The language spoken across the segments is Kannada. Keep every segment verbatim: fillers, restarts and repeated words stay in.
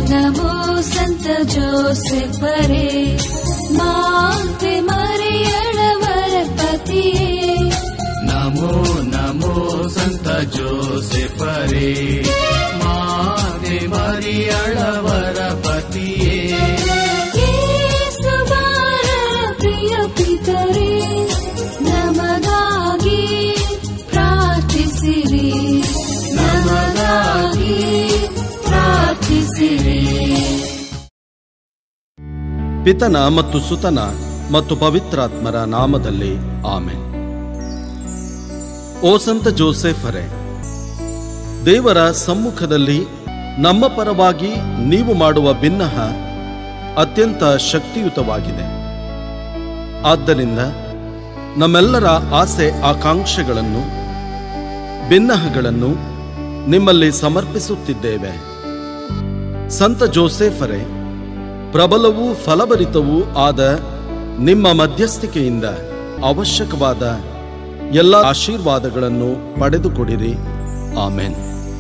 ನಮೋ ಸಂತ ಜೋಸೆಫರೇ, ಮಾತೆ ಮರಿಯಳವರ ಪತಿಯೇ. ನಮೋ ನಮೋ ಸಂತ ಜೋಸೆಫರೇ, ಮಾತೆ ಮರಿಯಳವರ ಪತಿಯೇ. ಯೇಸುಬಾರರ ಪ್ರಿಯ ಪಿತರೇ, ನಮಗಾಗಿ ಪ್ರಾರ್ಥಿಸಿರಿ, ನಮಗಾಗಿ ಪ್ರಾರ್ಥಿಸಿರಿ. ಪಿತನ ಮತ್ತು ಸುತನ ಮತ್ತು ಪವಿತ್ರಾತ್ಮರ ನಾಮದಲ್ಲಿ ಆಮೆನ್. ಓ ಸಂತ ಜೋಸೆಫರೇ, ದೇವರ ಸಮ್ಮುಖದಲ್ಲಿ ನಮ್ಮ ಪರವಾಗಿ ನೀವು ಮಾಡುವ ಬಿನ್ನಹ ಅತ್ಯಂತ ಶಕ್ತಿಯುತವಾಗಿದೆ. ಆದ್ದರಿಂದ ನಮ್ಮೆಲ್ಲರ ಆಸೆ ಆಕಾಂಕ್ಷೆಗಳನ್ನು, ಬಿನ್ನಹಗಳನ್ನು ನಿಮ್ಮಲ್ಲಿ ಸಮರ್ಪಿಸುತ್ತಿದ್ದೇವೆ. ಸಂತ ಜೋಸೆಫರೇ, ಪ್ರಬಲವೂ ಫಲಭರಿತವೂ ಆದ ನಿಮ್ಮ ಮಧ್ಯಸ್ಥಿಕೆಯಿಂದ ಅವಶ್ಯಕವಾದ ಎಲ್ಲ ಆಶೀರ್ವಾದಗಳನ್ನು ಪಡೆದುಕೊಡಿರಿ. ಆಮೆನ್.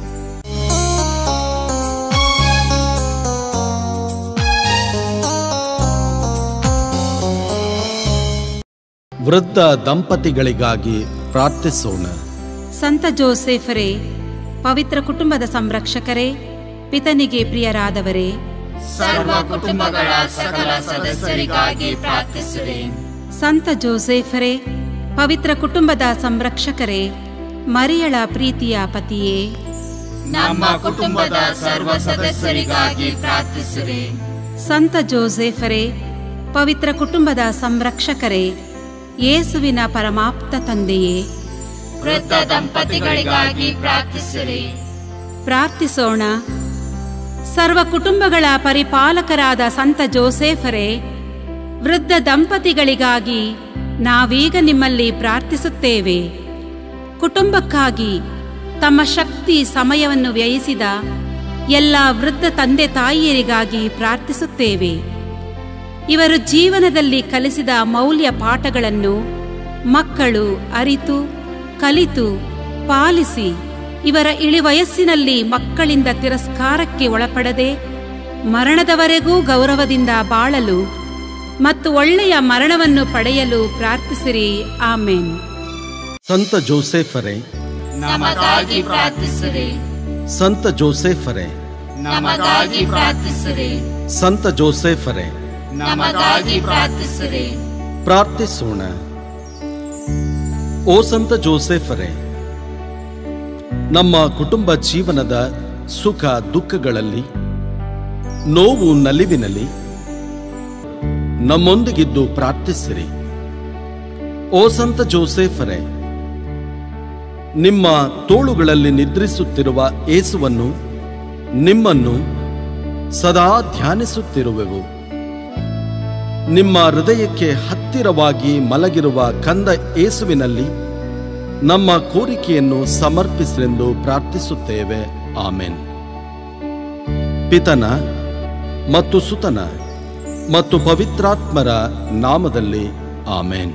ವೃದ್ಧ ದಂಪತಿಗಳಿಗಾಗಿ ಪ್ರಾರ್ಥಿಸೋಣ. ಸಂತ ಜೋಸೆಫರೇ, ಪವಿತ್ರ ಕುಟುಂಬದ ಸಂರಕ್ಷಕರೇ, ಪಿತನಿಗೆ ಪ್ರಿಯರಾದವರೇ, ಸರ್ವ ಕುಟುಂಬಗಳ ಸಕಲ ಸದಸ್ಯರಿಗಾಗಿ ಪ್ರಾರ್ಥಿಸಿರಿ. ಸಂತ ಜೋಸೆಫರೇ, ಪವಿತ್ರ ಕುಟುಂಬದ ಸಂರಕ್ಷಕರೇ, ಮರಿಯಳ ಪ್ರೀತಿಯ ಪತಿಯೇ, ನಮ್ಮ ಕುಟುಂಬದ ಸರ್ವ ಸದಸ್ಯರಿಗಾಗಿ ಪ್ರಾರ್ಥಿಸಿರಿ. ಸಂತ ಜೋಸೆಫರೇ, ಪವಿತ್ರ ಕುಟುಂಬದ ಸಂರಕ್ಷಕರೇ, ಯೇಸುವಿನ ಪರಮಾಪ್ತ ತಂದೆಯೇ, ವೃದ್ಧ ದಂಪತಿಗಳಿಗಾಗಿ ಪ್ರಾರ್ಥಿಸಿರಿ. ಪ್ರಾರ್ಥಿಸೋಣ. ಸರ್ವ ಕುಟುಂಬಗಳ ಪರಿಪಾಲಕರಾದ ಸಂತ ಜೋಸೆಫರೇ, ವೃದ್ಧ ದಂಪತಿಗಳಿಗಾಗಿ ನಾವೀಗ ನಿಮ್ಮಲ್ಲಿ ಪ್ರಾರ್ಥಿಸುತ್ತೇವೆ. ಕುಟುಂಬಕ್ಕಾಗಿ ತಮ್ಮ ಶಕ್ತಿ ಸಮಯವನ್ನು ವ್ಯಯಿಸಿದ ಎಲ್ಲ ವೃದ್ಧ ತಂದೆ ತಾಯಿಯರಿಗಾಗಿ ಪ್ರಾರ್ಥಿಸುತ್ತೇವೆ. ಇವರು ಜೀವನದಲ್ಲಿ ಕಲಿಸಿದ ಮೌಲ್ಯ ಪಾಠಗಳನ್ನು ಮಕ್ಕಳು ಅರಿತು ಕಲಿತು ಪಾಲಿಸಿ, ಇವರ ಇಳಿವಯಸ್ಸಿನಲ್ಲಿ ಮಕ್ಕಳಿಂದ ತಿರಸ್ಕಾರಕ್ಕೆ ಒಳಪಡದೆ ಮರಣದವರೆಗೂ ಗೌರವದಿಂದ ಬಾಳಲು ಮತ್ತು ಒಳ್ಳೆಯ ಮರಣವನ್ನು ಪಡೆಯಲು ಪ್ರಾರ್ಥಿಸಿರಿ. ಆಮೆನ್. ಸಂತ ಜೋಸೆಫರೇ, ನಮಗಾಗಿ ಪ್ರಾರ್ಥಿಸಿರಿ. ಸಂತ ಜೋಸೆಫರೇ, ನಮಗಾಗಿ ಪ್ರಾರ್ಥಿಸಿರಿ. ಸಂತ ಜೋಸೆಫರೇ, ನಮಗಾಗಿ ಪ್ರಾರ್ಥಿಸಿರಿ. ಪ್ರಾರ್ಥಿಸೋಣ. ಓ ಸಂತ ಜೋಸೆಫರೇ, ನಮ್ಮ ಕುಟುಂಬ ಜೀವನದ ಸುಖ ದುಃಖಗಳಲ್ಲಿ, ನೋವು ನಲಿವಿನಲ್ಲಿ ನಮ್ಮೊಂದಿಗಿದ್ದು ಪ್ರಾರ್ಥಿಸಿರಿ. ಓ ಸಂತ ಜೋಸೆಫರೇ, ನಿಮ್ಮ ತೋಳುಗಳಲ್ಲಿ ನಿದ್ರಿಸುತ್ತಿರುವ ಯೇಸುವನ್ನು, ನಿಮ್ಮನ್ನು ಸದಾ ಧ್ಯಾನಿಸುತ್ತಿರುವೆವು. ನಿಮ್ಮ ಹೃದಯಕ್ಕೆ ಹತ್ತಿರವಾಗಿ ಮಲಗಿರುವ ಕಂದ ಯೇಸುವಿನಲ್ಲಿ ನಮ್ಮ ಕೋರಿಕೆಯನ್ನು ಸಮರ್ಪಿಸಲೆಂದು ಪ್ರಾರ್ಥಿಸುತ್ತೇವೆ. ಆಮೆನ್. ಪಿತನ ಮತ್ತು ಸುತನ ಮತ್ತು ಪವಿತ್ರಾತ್ಮರ ನಾಮದಲ್ಲಿ ಆಮೆನ್.